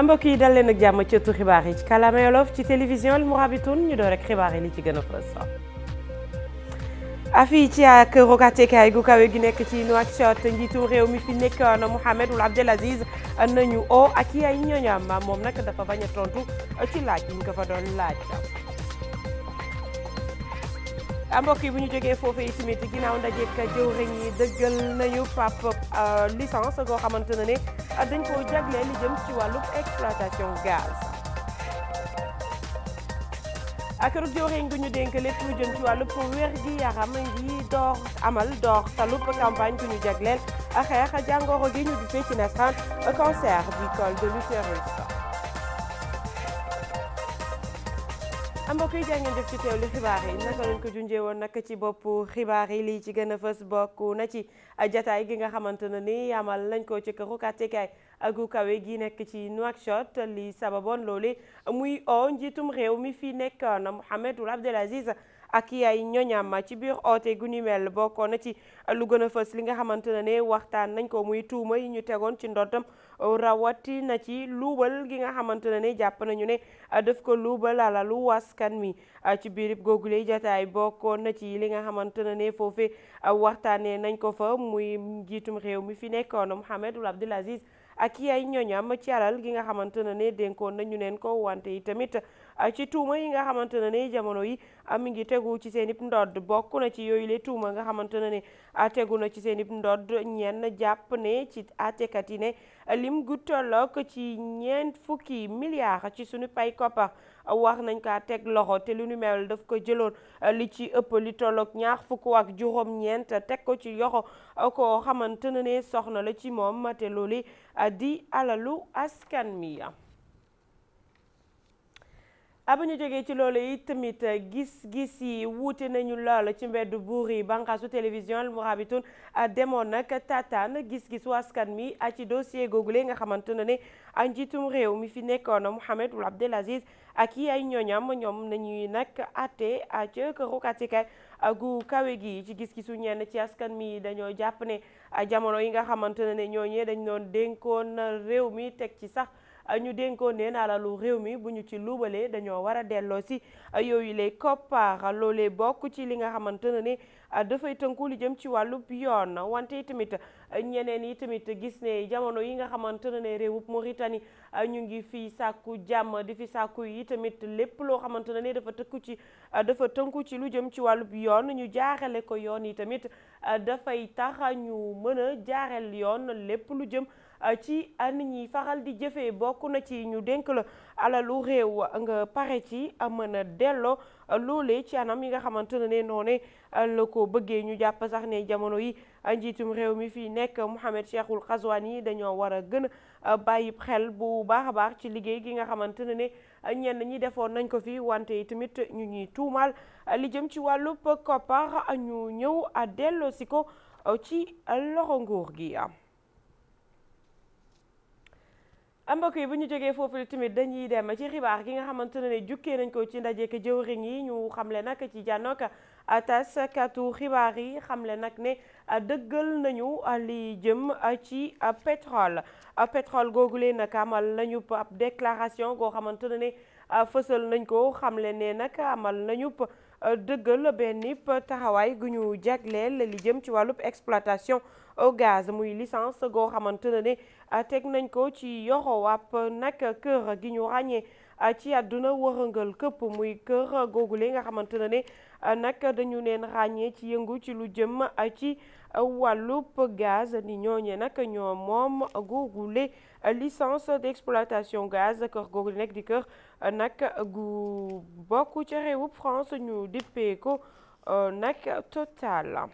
mbokk yi dal leen ak jàmm ci ëttu xibaar yi ci kàllaama Wolof ci télévision Al Mourabitoun ñu door rek xibaar yi li ci gën a fës. fii ci këru àttekaay gu kawe gi nekk ci Nouakchott njiitu réew mi fi nekkoon Mohamed Ould Abdel Aziz nañu oo ak ay ñoñam moom nag dafa bañ a tontu ci laaj yi ñu ko fa doon laaj. mbokk yi bu ñu jógee foofu yi tamit ginnaaw ndajeek jëwriñ yi dëggal nañu pap licence goo xamante ne dañ koo jagleel li jëm ci wàllu exploitation gaz. ak rek jëwriñ gu ñu dénk lépp lu jëm ci wàllu wér gi yaram ngi door talub campagne gu ñu jagleel xeex jàngoro gi ñu duppee ci nasaraan cancer du col de l'utérus. mbokk yi jaa ngeen jëf ci teewlu xibaar yi naka lañ ko junjee woon nag ci bopp xibaar yi lii ci gën a fës bokk na ci jataay gi nga xamante ne ni amal nañ ko ci këru àttekaay gu kawe gi nekk ci Nouakchott li sababoon loole muy o njiitum réew mi fi nekkoon Mohamed Ould Abdel Aziz ak ay ñoñam ci biir oote gu ni mel bokkoon na ci lu gën a fës li nga xamante ne waxtaan nañ ko muy tuuma yi ñu tegoon ci ndoddam rawati na ci luubal gi nga xamante ne jàpp nañu ne daf ko luubal alalu waskan mi ci biirib googule jataay bokkoon na ci li nga xamante ne foofe waxtaanee nañ ko fa muy njiitum réew mi fi nekkoon Mohamed Ould Abdel Aziz ak ay ñoñam ci alal gi nga xamante ne dénkoon nañu neen ko wante yi tamit ci tuuma yi nga xamante ne jamono yi mi ngi tegu ci seen ib ndodd bokk na ci yooyu le tuuma nga xamante ne tegu na ci seen ib ndodd ñenn jàpp ne ci àttekat yi ne lim gu tollook ci 40 milliards ci suñu pay koppar wax nañ kaa teg loxo te lu nu mel daf ko jëloon li ci ëpp li tollook 25 teg ko ci yoxo koo xamante ne soxna la ci moom te loolu di alalu askan mi. ba ñu jógee ci loolu yi tamit gis-gis yi wuute nañu lool ci mbeddu buur yi bànqaasu télévision Al Mourabitoun demoon nag tataan gis-gis askan mi ci dossier googule nga xamante ne njiitum réew mi fi nekkoon Mohamed Ould Abdel Aziz ak yi ay ñoñam ñoom nañuy nag àtte ca këru àttekaay gu kawe gi ci gis-gisu ñenn ci askan mi dañoo jàpp ne jamono yi nga xamante ne ñooñee dañ doon dénkoon réew mi teg ci sax ñu dénkoon neen alalu réew mi bu ñu ci luubalee dañoo war a delloo si yooyu lay koppar loolee bokk ci li nga xamante ne dafay tënku li jëm ci wàllub yoon wante tamit ñeneen yi tamit gis ne jamono yi nga xamante ne réewub Mauritanie ñu ngi fi sàkku jàmm di fi sàkku yi tamit lépp loo xamante ne dafa tënku ci lu jëm ci wàllub yoon ñu jaarale ko yoon yi tamit dafay tax ñu mën a jaarel yoon lépp lu jëm ci nit ñi faral di jëfee bokk na ci ñu dénk la alalu réew nga pare ci mën a delloo loolee ci anam yi nga xamante ne noone la ko bëggee ñu jàpp sax ne jamono yi njiitum réew mi fii nekk Mohamed Cheikhul Ghazouani dañoo war a gën a bàyyi xel bu baax a baax ci liggéey gi nga xamante ne ñenn ñi defoon nañ ko fi wante yi tamit ñu ñuy tuumaal li jëm ci wàllub koppar ñu ñëw a delloo si ko ci loxo nguur gi. mbokk yi bu ñu jógee foofu tamit dañuy dem ci xibaar gi nga xamante ne jukkee nañ ko ci ndaje ak jëwriñ yi ñu xamle nag ci jànnook taskatu xibaar yi xamle nag ne dëggal nañu li jëm ci pétrole googule nag amal nañu ab déclaration goo xamante ne fësal nañ ko xamle ne nag amal nañu dëggal benn taxawaay gu ñu jagleel li jëm ci wàllub exploitation au gaz muy licence goo xamante ne teg nañ ko ci yoxo wàpp nag kër gi ñu ràññee ci àdduna wërëngal këpp muy kër googule nga xamante ne nag dañu leen ràññee ci yëngu ci lu jëm ci wàllub gaz ni ñooñe nag ñoo moom googule licence d'exploitation gaz kër googule nekk di kër nag gu bokk ci réewub France ñu dippee ko nag Total.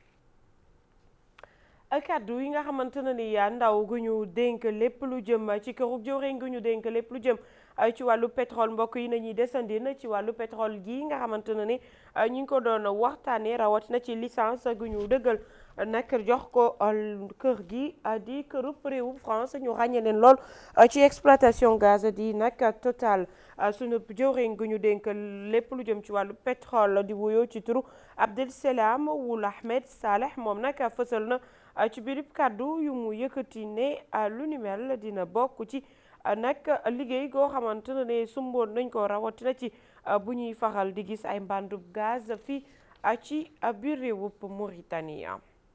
kaddu yi nga xamante ne ni ndaw gu ñu dénk lépp lu jëm ci këru jëwriñ gu ñu dénk lépp lu jëm ci wàllu pétrole mbokk yi nañuy desandina ci wàllu pétrole gi nga xamante ne ni ñu ngi ko doon waxtaanee rawatina ci licence gu ñu dëggal nag jox ko kër gi di kërub réewum France ñu ràññee leen lool ci exploitation gaz di nag Total sunu jëwriñ gu ñu dénk lépp lu jëm ci wàllu pétrole di wuyoo ci turu Abdel Salam Ould Ahmed Saleh moom nag fësal na ci biirib kàddu yu mu yëkkati ne lu ni mel dina bokk ci nag liggéey goo xamante ne sumboon nañ ko rawatina ci bu ñuy faral di gis ay mbàndub gaz fii ci biir réewub Mauritanie.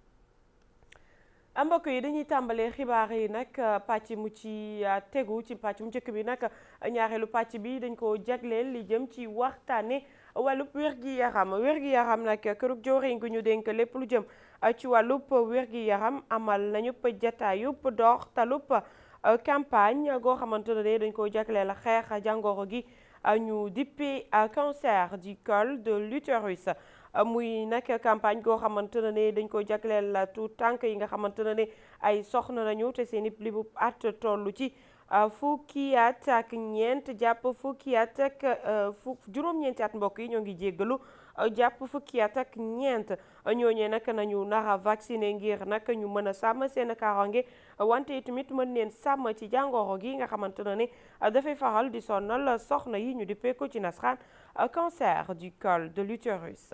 mbokk yi dañuy tàmbalee xibaar yi nag pàcc mu ci tegu ci pàcc mu njëkk bi nag ñaareelu pàcc bi dañ ko jagleel li jëm ci waxtaane wàllub wér-gi-yaram nag kërug jawriñ gu ñu dénk lépp lu jëm ci wàllub wér-gi-yaram amal nañu jataayub doxtalub campagne goo xamante ne dañ ko jagleel xeex jàngoro gi ñu dippee cancer du col de l'utérus muy nag campagne goo xamante ne dañ ko jagleel tout tànk yi nga xamante ne ay soxna nañu te seen i libu at tollu ci fukki at ak ñeent jàpp fukki at ak juróom-ñeenti at mbokk yi ñoo ngi jéggalu jàpp fukki at ak ñeent ñooñee nag nañu nara vacciné ngir nag ñu mën a sàmm seen kaaraange wante tamit mën leen sàmm ci jàngoro gi nga xamante ne dafay faral di sonal soxna yi ñu dippee ko ci nasaraan cancer du col de l'utérus.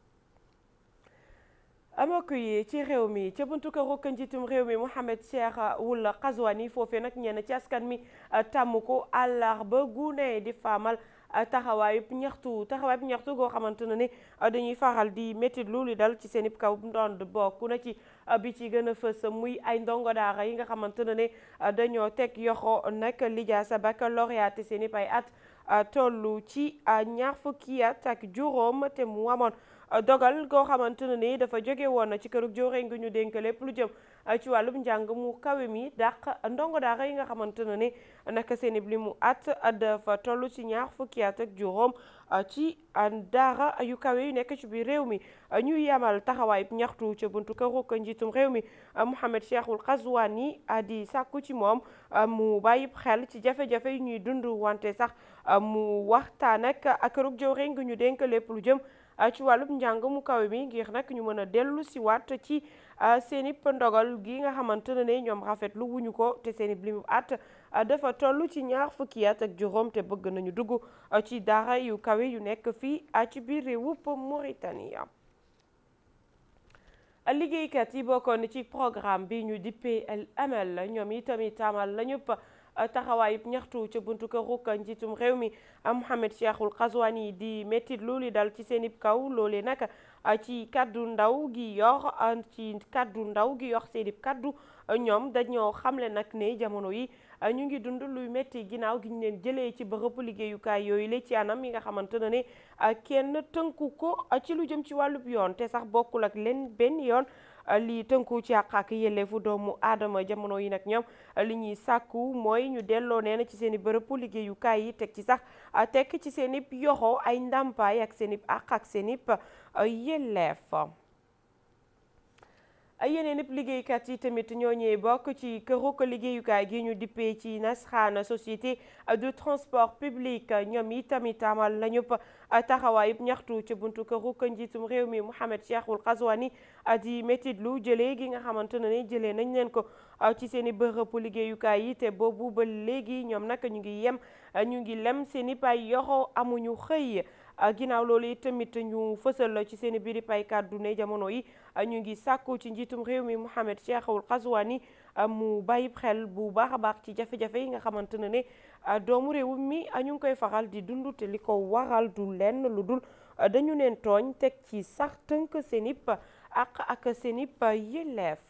mbokk yi ci réew mi ca buntu këru njiitum réew mi Mohamed Cheikh Ould Ghazouani foofee nag ñenn ci askan mi tàmm ko àllarba gu ne di faamal taxawaayub ñaxtu goo xamante ne dañuy faral di métitlu li dal ci seen kaw ndond bokk na ci bi ci gën a fës muy ay ndongo daara yi nga xamante ne dañoo teg yoxo nag lijaasa baccalauréat seen ay at tollu ci ñaar fukki at ak juróom te mu amoon dogal goo xamante ne dafa jóge woon ci kërug jawriñ gu ñu dénk lépp lu jëm ci wàllum njàng mu kawe mi dàq ndongo daara yi nga xamante ne naka seen li mu at dafa toll ci ñaar fukki at ak juróom ci daara yu kawe yu nekk ci biir réew mi ñuy yamal taxawaay ñaxtu ca buntu kërug njiitum réew mi Mohamed Cheikh Ould Ghazouani di sàkku ci moom mu bàyyi xel ci jafe-jafe yu ñuy dund wante sax mu waxtaan ak kërug jawriñ gu ñu dénk lépp lu jëm ci wàllub njàng mu kawe mi ngir nag ñu mën a dellu si waat ci seen i ndogal gi nga xamante ne ñoom rafetlu wuñu ko te seen i limu at dafa toll ci ñaar fukki at ak juróom te bëgg nañu dugg ci daara yu kawe yu nekk fii ci biir réewub Mauritanie. liggéeykat yi bokkoon ci programme bi ñu dippee El Amal ñoom itamit amal lañu taxawaayub ñaxtu ca buntu kërug njiitum réew mi Mohamed Cheikh Ould Ghazouani di méttit loolu dal ci seen kaw loolee nag ci kaddu ndaw gi yor seen kaddu ñoom dañoo xamle nag ne jamono yi ñu ngi dund luy métti ginnaaw gi ñu leen jëlee ci bërëbu liggéeyukaay yooyu la ci anam yi nga xamante ne kenn tënku ko ci lu jëm ci wàllub yoon te sax bokkul ak leen benn yoon lii tënku ci àq ak yelleefu doomu aadama jamono yi nag ñoom li ñuy sàkku mooy ñu delloo nee na ci seen i bërëbu liggéeyukaay yi teg ci seen i yoxo ay ndàmpaay ak seen i àq ak seen i yelleef. yeneen ëpp liggéeykat yi tamit ñoo ñëwee bokk ci kërug liggéeyukaay gi ñu dippee ci nasaraan société de transport public ñoom yi tamit amal lañu taxawaayub ñaxtu ci buntu kërug njiitum réew mi Mohamed Cheikh Ould Ghazouani di métitlu jëlee gi nga xamante ne jëlee nañ leen ko ci seen i bërëbu liggéeyukaay yi te boobu ba léegi ñoom nag ñu ngi lem seen i pay yoxo amuñu xëy. ginnaaw loolu it tamit ñu fësal ci seen biir pay kàddu ne jamono yi ñu ngi sàkku ci njiitum réew mi Mohamed Cheikh Ould Ghazouani mu bàyyi xel bu baax a baax ci jafe-jafe yi nga xamante ne doomu réew mi ñu ngi koy faral di dund te li ko waral du lenn lu dul dañu leen tooñ teg ci sax tënk seen ip ak seen ip yelleef.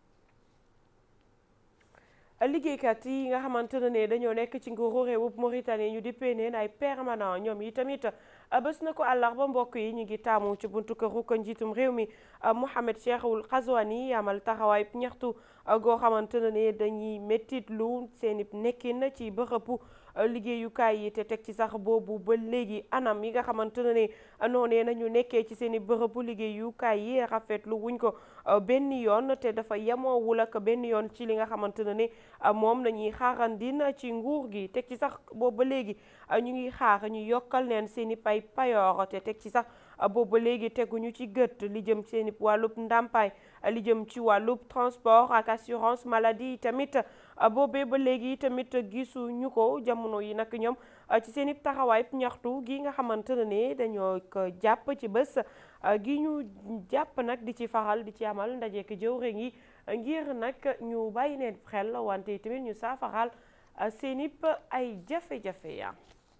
liggéeykat yi nga xamante ne dañoo nekk ci nguuru réewub Mauritanie ñu dippee neen ay permanent ñoom yi tamit bés na ko àllarba mbokk yi ñu ngi taamu ci buntu kërug njiitum réew mi Mohamed Cheikh Ould Ghazouani amal taxawaay ñaxtu goo xamante ne dañuy méttitlu seen nekkin ci bërëbu liggéeyukaay yi te teg ci sax boobu ba léegi anam yi nga xamante ne noonee nañu nekkee ci seen i bërëbu liggéeyukaay yi rafetlu wuñ ko benn yoon te dafa yemoowul ak benn yoon ci li nga xamante ne moom nañuy xaarandin ci nguur gi teg ci sax boobu ba léegi ñu ngi xaar ñu yokkal leen seen i payoor te teg ci sax boobu ba léegi teguñu ci gët li jëm seen i wàllub ndàmpaay li jëm ci wàllub transport ak assurance maladie tamit boobee ba léegi tamit gisuñu ko jamono yi nag ñoom ci seen i taxawaay ñaxtu gi nga xamante ne dañoo ko jàpp ci bés gi ñu jàpp nag di ci faral di ci amal ndaje ak jëwriñ yi ngir nag ñu bàyyi leen xel wante tamit ñu saafaral seenip ay jafe-jafe ya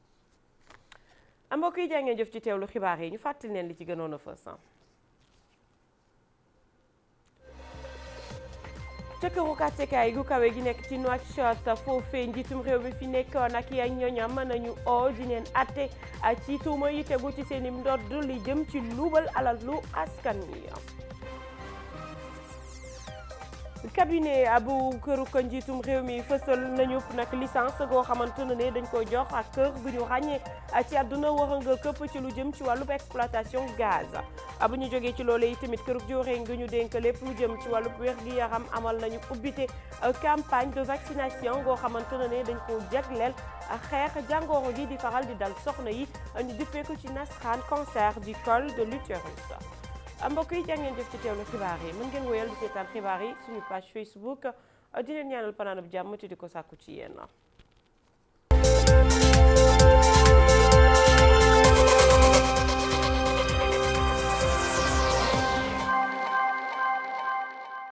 mbokk yi jaa ngeen jëf ci teewlu xibaar yi ñu fàttali leen li ci gënoon a fës ca këru kàttekaay gu kawe gi nekk ci Nouakchott foofee njiitum réew mi fi nekkoon ak ay ñoñam nañu oo di leen atte ci tuuma yi tegu ci seen i ndodd li jëm ci luubal alal lu askan wi. cabinet bu këru ko njiitum réew mi fësal nañu nag licence goo xamante ne dañ ko jox ak kër gu ñu ràññee ci àdduna wërëngal këpp ci lu jëm ci wàllub exploitation gaz bu ñu jógee ci loolee tamit kërug jooree ngi ñu dénk lépp lu jëm ci wàllub wér-gi-yaram amal nañu ubbite campagne de vaccination goo xamante ne dañ ko jagleel xeex jàngoro gi di faral di dal soxna yi ñu duppee ko ci nasaraan cancer du col de l'utérus. mbokk yi jàngeen jëf ci teewlu xibaar yi mën ngeen woyal di seetaan xibaar yi suñu page Facebook di leen ñaanal panaanab jàmm te di ko sàkku ci yéen